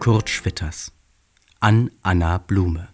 Kurt Schwitters an Anna Blume.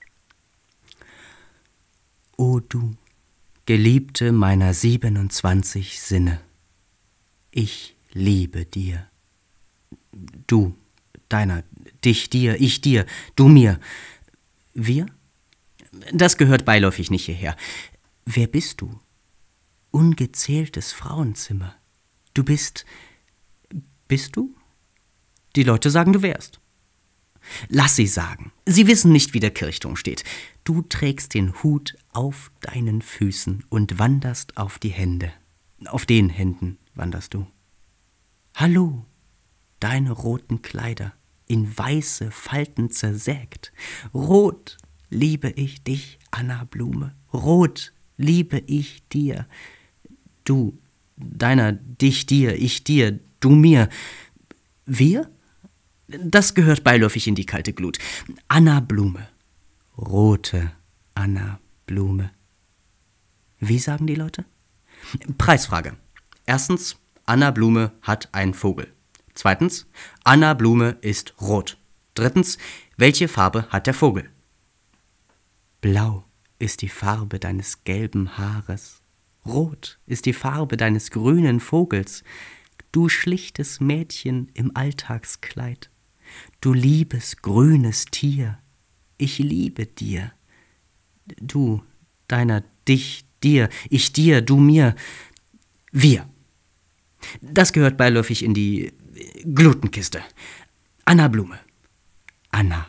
O du, Geliebte meiner 27 Sinne, ich liebe dir. Du, deiner, dich dir, ich dir, du mir. Wir? Das gehört beiläufig nicht hierher. Wer bist du? Ungezähltes Frauenzimmer. Du bist du? Die Leute sagen, du wärst. Lass sie sagen. Sie wissen nicht, wie der Kirchturm steht. Du trägst den Hut auf deinen Füßen und wanderst auf die Hände. Auf den Händen wanderst du. Hallo, deine roten Kleider, in weiße Falten zersägt. Rot liebe ich dich, Anna Blume. Rot liebe ich dir. Du, deiner, dich dir, ich dir, du mir. Wir? Das gehört beiläufig in die kalte Glut. Anna Blume. Rote Anna Blume. Wie sagen die Leute? Preisfrage. Erstens, Anna Blume hat einen Vogel. Zweitens, Anna Blume ist rot. Drittens, welche Farbe hat der Vogel? Blau ist die Farbe deines gelben Haares. Rot ist die Farbe deines grünen Vogels. Du schlichtes Mädchen im Alltagskleid. Du liebes grünes Tier. Ich liebe dir. Du, deiner, dich, dir, ich dir, du mir. Wir. Das gehört beiläufig in die Glutenkiste. Anna Blume. Anna.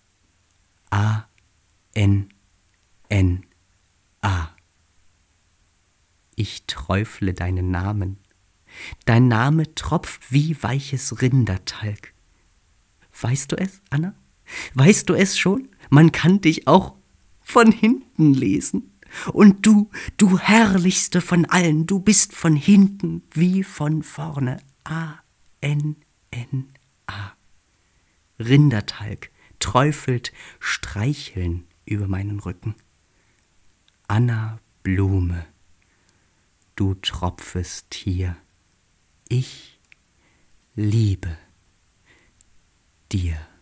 A-N-N-A. Ich träufle deinen Namen. Dein Name tropft wie weiches Rindertalg. Weißt du es, Anna? Weißt du es schon? Man kann dich auch von hinten lesen. Und du herrlichste von allen, du bist von hinten wie von vorne. A-N-N-A. Rindertalg träufelt Streicheln über meinen Rücken. Anna Blume, du tropfes Tier, ich liebe dir.